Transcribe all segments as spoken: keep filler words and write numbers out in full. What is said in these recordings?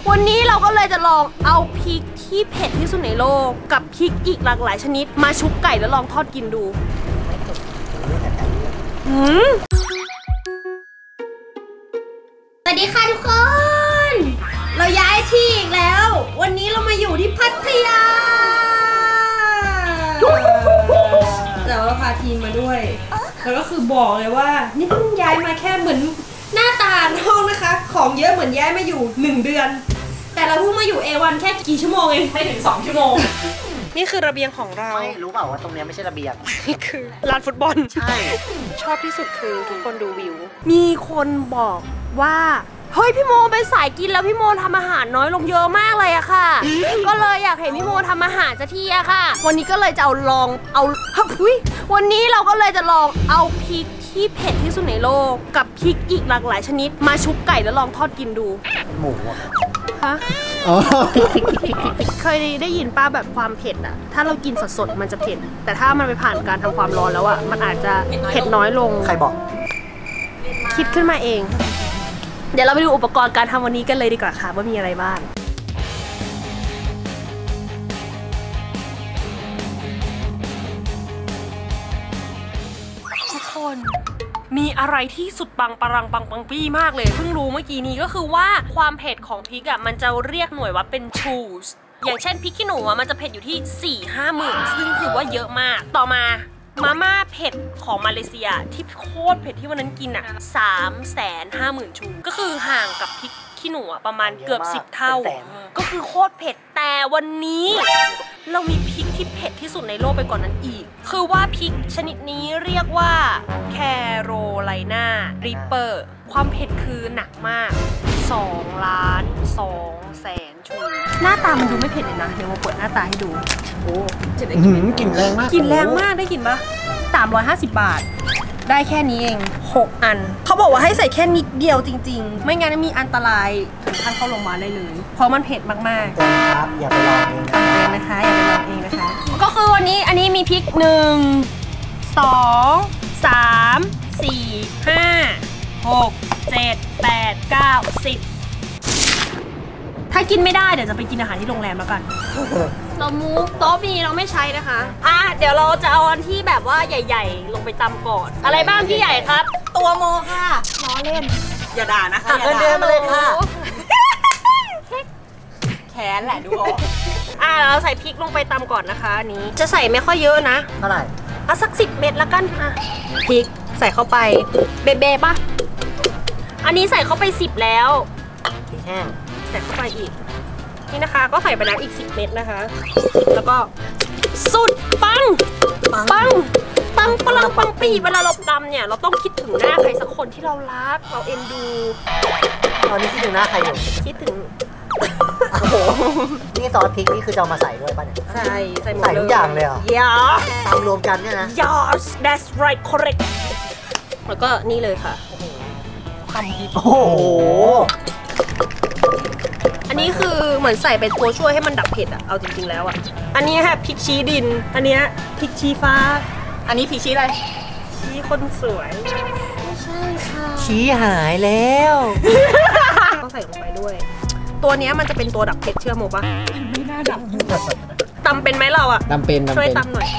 วันนี้เราก็เลยจะลองเอาพริกที่เผ็ดที่สุดในโลกกับพริกอีกหลากหลายชนิดมาชุบไก่แล้วลองทอดกินดูหืมสวัสดีค่ะทุกคนเราย้ายที่อีกแล้ววันนี้เรามาอยู่ที่พัทยาแต่ว่าพาทีมมาด้วยแล้วก็คือบอกเลยว่านี่เพิ่งย้ายมาแค่เหมือนหน้าตาห้องนะคะของเยอะเหมือนย้ายมาอยู่หนึ่งเดือนแต่เราเพิ่งมาอยู่ เอ วัน แค่กี่ชั่วโมงเองไม่ถึงสองชั่วโมงนี่คือระเบียงของเราไม่รู้เปล่าว่าตรงนี้ไม่ใช่ระเบียงนี่คือลานฟุตบอลใช่ชอบที่สุดคือทุกคนดูวิวมีคนบอกว่าเฮ้ยพี่โมเป็นสายกินแล้วพี่โมทำอาหารน้อยลงเยอะมากเลยอะค่ะก็เลยอยากเห็นพี่โมทำอาหารสักทีอะค่ะวันนี้ก็เลยจะเอาลองเอาหุ้ยวันนี้เราก็เลยจะลองเอาพริกที่เผ็ดที่สุดในโลกกับพริกอีกหลากหลายชนิดมาชุบไก่แล้วลองทอดกินดูหมูอะฮะเคยได้ยินป้าแบบความเผ็ดอะถ้าเรากินสดๆมันจะเผ็ดแต่ถ้ามันไปผ่านการทำความร้อนแล้วอะมันอาจจะเผ็ดน้อยลงใครบอกคิดขึ้นมาเองเดี๋ยวเราไปดูอุปกรณ์การทำวันนี้กันเลยดีกว่าค่ะว่ามีอะไรบ้างทุกคนมีอะไรที่สุดปังปรังปังปังปี้มากเลยเพิ่งรู้เมื่อกี้นี้ก็คือว่าความเผ็ดของพริกอ่ะมันจะเรียกหน่วยว่าเป็นชูสอย่างเช่นพริกขี้หนูอ่ะมันจะเผ็ดอยู่ที่ สี่ห้า หมื่นซึ่งถือว่าเยอะมากต่อมามาม่าเผ็ดของมาเลเซียที่โคตรเผ็ดที่วันนั้นกินอ่ะสามแสนห้าหมื่นชูก็คือห่างกับพริกขี้หนูประมาณเกือบสิบเท่าก็คือโคตรเผ็ดแต่วันนี้เรามีพริกที่เผ็ดที่สุดในโลกไปก่อนนั้นอีกคือว่าพริกชนิดนี้เรียกว่าแคโรไลนารีเปอร์ความเผ็ดคือหนักมากสองล้านสองแสนชูหน้าตามันดูไม่เผ็ดเลยนะเดี๋ยวมาเปิดหน้าตาให้ดูโอ้จะได้กินกลิ่นแรงมากกลิ่นแรงมากได้กลิ่นปะสามร้อยห้าสิบบาทได้แค่นี้เองหกอันเขาบอกว่าให้ใส่แค่นิดเดียวจริงๆไม่งั้นมีอันตรายถึงขั้นเข้าโรงพยาบาลได้เลยเพราะมันเผ็ดมากๆครับอย่าไปลองเองทำเองนะคะอย่าไปลองเองนะคะก็คือวันนี้อันนี้มีพริกหนึ่งสองสามสี่ห้าหกเจ็ดแปดเก้าสิบถ้ากินไม่ได้เดี๋ยวจะไปกินอาหารที่โรงแรมแล้วกันเรามูฟโต๊ะมีเราไม่ใช้นะคะอ่ะเดี๋ยวเราจะเอาอันที่แบบว่าใหญ่ๆลงไปตำก่อนอะไรบ้างที่ใหญ่ครับตัวโมค่ะล้อเล่นอย่าด่านะคะอย่าด่าเดินมาเลยค่ะแขนแหละดูอ่ะเราใส่พริกลงไปตำก่อนนะคะอันนี้จะใส่ไม่ค่อยเยอะนะเท่าไหร่เอาสักสิบเม็ดละกันอ่ะพริกใส่เข้าไปเบเบ้ป่ะอันนี้ใส่เข้าไปสิบแล้วพริกแห้งใส่เข้าไปอีกนี่นะคะก็ใส่ไปแล้วอีกสิบเม็ดนะคะแล้วก็สุดปังปังปังปังปังปีเวลาเราตำเนี่ยเราต้องคิดถึงหน้าใครสักคนที่เรารักเราเอ็นดูตอนนี้คิดถึงหน้าใครอยู่คิดถึงโอ้โหนี่ซอสพริกนี่คือจะเอามาใส่ด้วยป่ะเนี่ยใส่ใส่หมดใส่ทุกอย่างเลยเหรอ yeah ตำรวมกันเนี่ยนะ yes that's right correct แล้วก็นี่เลยค่ะตำพริกโอ้โหอันนี้คือเหมือนใส่เป็นตัวช่วยให้มันดับเผ็ดอะเอาจริงๆแล้วอะอันนี้ค่ะพริกชี้ดินอันนี้พริกชี้ฟ้าอันนี้พริกชี้อะไรชี้คนสวยไม่ใช่ค่ะชี้หายแล้วต้องใส่ลงไปด้วยตัวนี้มันจะเป็นตัวดับเผ็ดเชื่อโมปะไม่น่าดับตำเป็นไหมเราอะตำเป็นช่วยตำหน่อย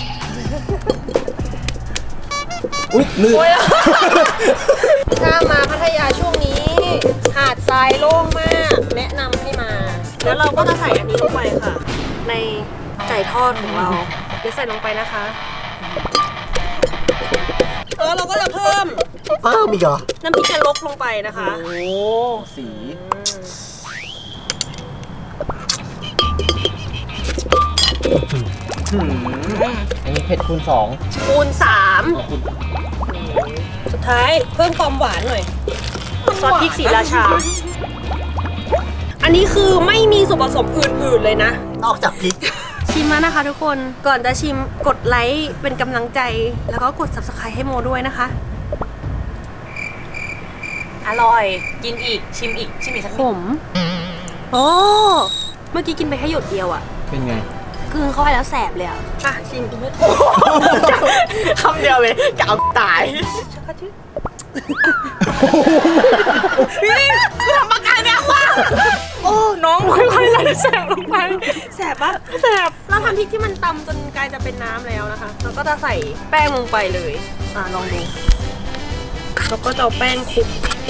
อุ๊ยลื่นถ้ามาพัทยาช่วงนี้หาดทรายโล่งมากแนะนำให้มาแล้วเราก็จะใส่อันนี้ลงไปค่ะในไก่ทอดของเราเดี๋ยวใส่ลงไปนะคะเออเราก็จะเพิ่มเพิ่มอีกเหรอน้ำพริกจะลกลงไปนะคะโอ้สีอันนี้เผ็ดคูณสองคูณสามสุดท้ายเพิ่มความหวานหน่อยซอสพริกศรีราชาอันนี้คือไม่มีส่วนผสมอื่นๆเลยนะนอกจากพริกชิมแล้วนะคะทุกคนก่อนจะชิมกดไลค์เป็นกำลังใจแล้วก็กด ซับสไครบ์ ให้โมด้วยนะคะอร่อยกินอีกชิมอีกชิมอีกสักนิดผมโอ้เมื่อกี้กินไปแค่หยดเดียวอะเป็นไงคืนเข้าไปแล้วแสบเลยอะอ่ะชิมคำเดียวเลยกาวตายชักกระชื่อพี่ทำมาการเนี่ยว่าโอ้น้องแสบลงไปแสบปะแสบเราทำพริกที่มันตำจนกลายจะเป็นน้ำแล้วนะคะเราก็จะใส่แป้งลงไปเลยอ่ะลองดูแล้วก็จะเอาแป้งคลุก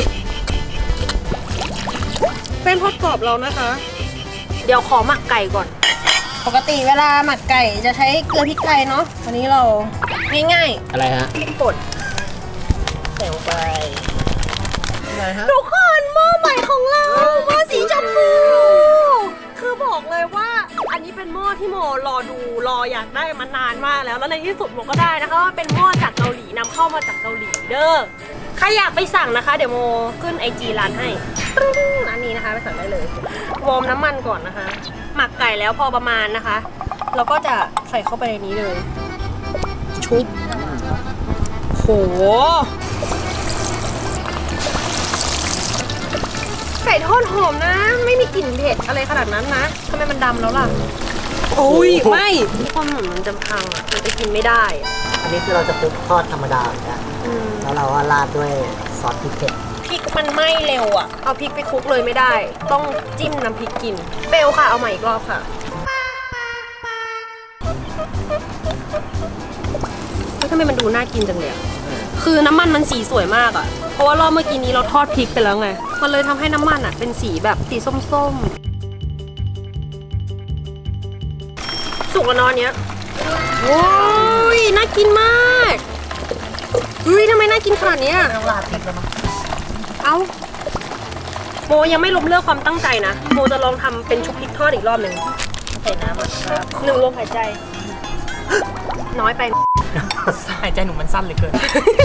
แป้งทอดกรอบเรานะคะ เดี๋ยวขอหมักไก่ก่อนปกติเวลาหมักไก่จะใช้เกลือพริกไทยเนาะวันนี้เราง่ายๆอะไรฮะพริกป่นใส่ลงไปอะไรฮะทุกคนหม้อใหม่ของเราหม้อสีชมพูคือบอกเลยว่าอันนี้เป็นหม้อที่โมรอดูรออยากได้มานานมากแล้วแล้วในที่สุดโมก็ได้นะคะว่าเป็นหม้อจากเกาหลีนำเข้ามาจากเกาหลีเด้อใครอยากไปสั่งนะคะเดี๋ยวโมขึ้นไอจีร้านให้ร้านนี้นะคะไปสั่งได้เลยวอร์มน้ำมันก่อนนะคะหมักไก่แล้วพอประมาณนะคะเราก็จะใส่เข้าไปในนี้เลยชุบโหไก่ทอดหอมนะไม่มีกลิ่นเผ็ดอะไรขนาดนั้นนะทำไมมันดำแล้วล่ะโอ้ยไม่ความเหมือนมันจะพังอ่ะมันจะกินไม่ได้อันนี้คือเราจะคลุกทอดธรรมดาเนี่ยแล้วเราก็ราดด้วยซอสพริกเผ็ดพริกมันไหม้เร็วอ่ะเอาพริกไปคลุกเลยไม่ได้ต้องจิ้มน้ำพริกกินเฟลค่ะเอาใหม่อีกรอบค่ะทำไมมันดูน่ากินจังเลยคือน้ำมันมันสีสวยมากอ่ะเพราะว่ารอบเมื่อกี้นี้เราทอดพริกไปแล้วไงมันเลยทำให้น้ำมันอ่ะเป็นสีแบบสีส้มๆสุกแล้วนอนเนี้ยโอ้ยน่ากินมากเฮ้ยทำไมน่ากินขนาดนี้ต้องราดพริกแล้วมั้งเอ้าโมยังไม่ล้มเลิกความตั้งใจนะโมจะลองทำเป็นชุบพริกทอดอีกรอบหนึ่งใส่น้ำอ่ะหนึ่งลมหายใจน้อยไปหายใจหนูมันสั้นเลยเกิน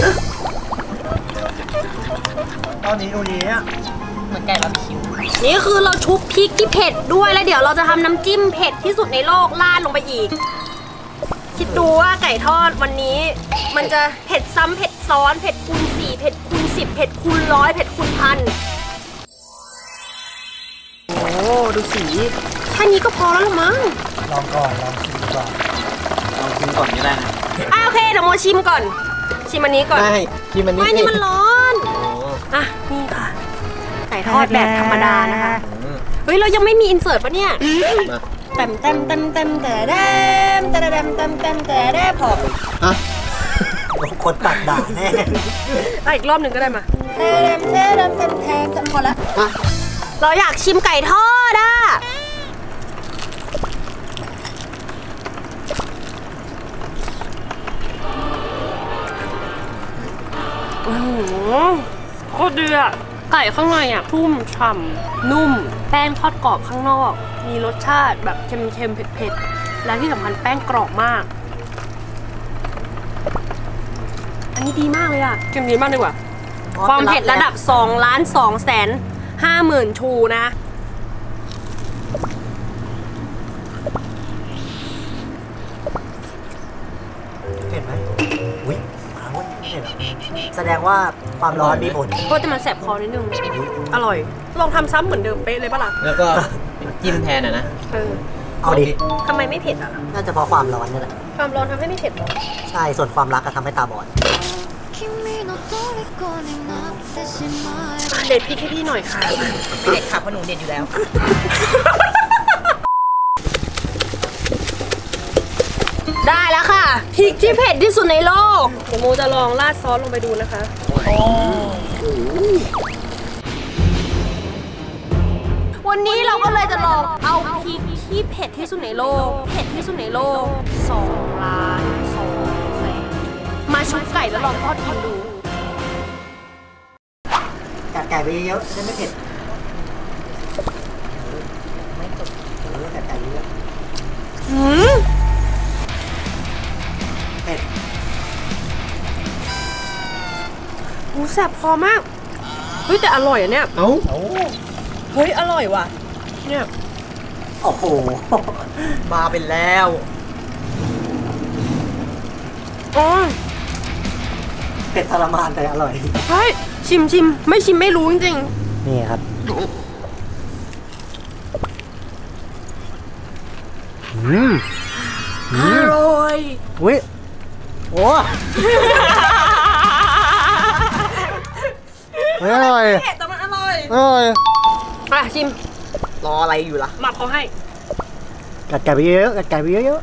ตอนนี้ดูนี้เหมือนไก่บาร์บีคิวนี่คือเราชุบพริกที่เผ็ดด้วยแล้วเดี๋ยวเราจะทำน้ำจิ้มเผ็ดที่สุดในโลกราดลงไปอีกคิดดูว่าไก่ทอดวันนี้มันจะเผ็ดซ้ำเผ็ดซ้อนเผ็ดคูณสี่เผ็ดคูณสิบเผ็ดคูณร้อยเผ็ดคูณพันโอ้ดูสีแค่นี้ก็พอแล้วหรอมั้งลองก่อนลองชิมก่อนลองชิมก่อนก็ได้นะอ่ะโอเคเดี๋ยวโมชิมก่อนชิมอันนี้ก่อนไม่ชิมอันนี้ไม่นี่มันร้อนอ่ะนี่ค่ะไก่ทอดแบบธรรมดานะคะเฮ้ยเรายังไม่มีอินเสิร์ตปะเนี่ยเต็มเต็มเต็มเต็มแต่แดมแต่แดมเต็มเต็มแต่แดมพอฮะคนตัดด่าแน่ไปอีกรอบหนึ่งก็ได้มาเต็มเต็มเต็มเต็มเต็มพอละเราอยากชิมไก่ทอดอ่ะโอ้โหโคตรดีอ่ะไก่ข้างในอ่ะชุ่มฉ่ำนุ่มแป้งทอดกรอบข้างนอกมีรสชาติแบบเค็มๆเผ็ดๆและที่สำคัญแป้งกรอบมากอันนี้ดีมากเลยอ่ะชิมดีมากดีกว่าความเผ็ดระดับสองล้านสองแสนห้าหมื่นชูนะเผ็ดไหมอุ้ยมาเว้ยเผ็ดแสดงว่าความร้อนมีผลเพราะจะมันแสบคอนิดนึงอร่อยลองทำซ้ำเหมือนเดิมเป๊ะเลยปะล่ะแล้วก็จิ้มแทนอ่ะนะเออเอาดิทำไมไม่เผ็ดอ่ะน่าจะเพราะความร้อนนี่แหละความร้อนทำให้ไม่เผ็ดหรอใช่ส่วนความรักก็ทำให้ตาบอดเด็ดพี่แค่พี่หน่อยค่ะเด็ดค่ะเพราะหนูเด็ดอยู่แล้วได้แล้วค่ะพริกที่เผ็ดที่สุดในโลกเดี๋ยวโมจะลองราดซอสลงไปดูนะคะวันนี้เราก็เลยจะลองเอาพริกที่เผ็ดที่สุดในโลกเผ็ดที่สุดในโลกสองล้านสองแสนมาชุบไก่แล้วลองทอดกินดูกัดไก่ไปเยอะจะไม่เผ็ดไม่จบกัดไก่เยอะหืมเผ็ดหูแสบคอมากเฮ้ยแต่อร่อยอ่ะเนี่ยเอ้าเฮ้ยอร่อยว่ะเนี่ยโอ้โหมาเป็นแล้วอ๋อเผ็ดทรมานแต่อร่อยเฮ้ยชิมชิมไม่ชิมไม่รู้จริงๆนี่ครับอืมอร่อยอุ้ยโอ้อร่อยเผ็ดแต่มันอร่อยอร่อยอ่ะชิมรออะไรอยู่ล่ะมาเขาให้กัดไก่ไปเยอะๆกัดไก่ไปเยอะ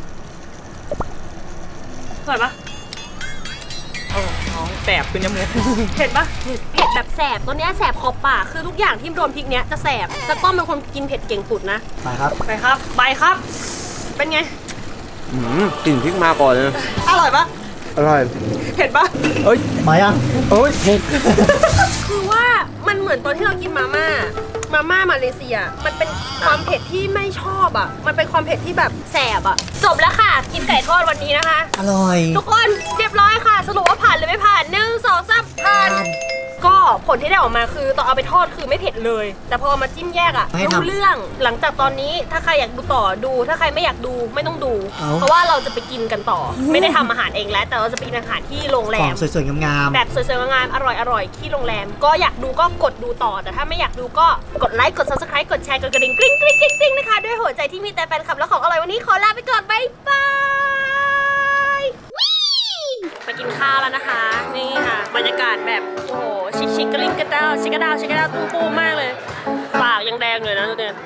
อร่อยปะโอ้ท้องแสบขึ้นจมูกเผ็ดปะเผ็ดแบบแสบตัวเนี้ยแสบขอบปากคือทุกอย่างที่โดนพริกเนี้ยจะแสบแต่ต้อมเป็นคนกินเผ็ดเก่งสุดนะๆไปครับไปครับไปครับ เป็นไงอืมกลิ่นพริกมาก่อนเลยอร่อยปะอร่อยเผ็ดปะเอ้ยมายังโอ้ยเผ็ดคือว่ามันเหมือนตอนที่เรากินมาม่ามาม่ามาเลเซีย มันเป็นความเผ็ดที่ไม่ชอบอ่ะมันเป็นความเผ็ดที่แบบแสบอ่ะจบแล้วค่ะ กินไก่ทอดวันนี้นะคะอร่อยทุกคนเรียบร้อยค่ะ สรุปว่าผ่านหรือไม่ผ่านหนึ่งสองสามผ่านก็ผลที่ได้ออกมาคือตอนเอาไปทอดคือไม่เผ็ดเลย แต่พอเอามาจิ้มแยกอะรู้เรื่องหลังจากตอนนี้ถ้าใครอยากดูต่อดูถ้าใครไม่อยากดูไม่ต้องดู เพราะว่าเราจะไปกินกันต่อ ไม่ได้ทำอาหารเองแล้วแต่เราจะไปกินอาหารที่โรงแรของมสวยๆงามแบบสวยๆงามๆอร่อยๆที่โรงแรม ก็อยากดูก็กดดูต่อ แต่ถ้าไม่อยากดูก็กดไลค์กด ซับสไครบ์ กดแชร์กดกระดิ่งกริ๊งกริ๊งกริ๊งกริ๊งนะคะด้วยหัวใจที่มีแต่แฟนคลับและของอร่อยวันนี้ขอลาไปก่อนบ๊ายบายไปกินข้าวแล้วนะคะนี่ค่ะบรรยากาศแบบโอ้โหชิคชิคกระลิ่งกระดาวชิคกระดาวชิคกระดาวตุ้มปูมากเลยปากยังแดงเลยนะทุกคน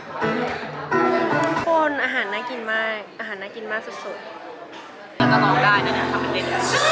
คนอาหารน่ากินมากอาหารน่ากินมากสุดๆก็ลองได้นะเนี่ยทำเป็นเล่น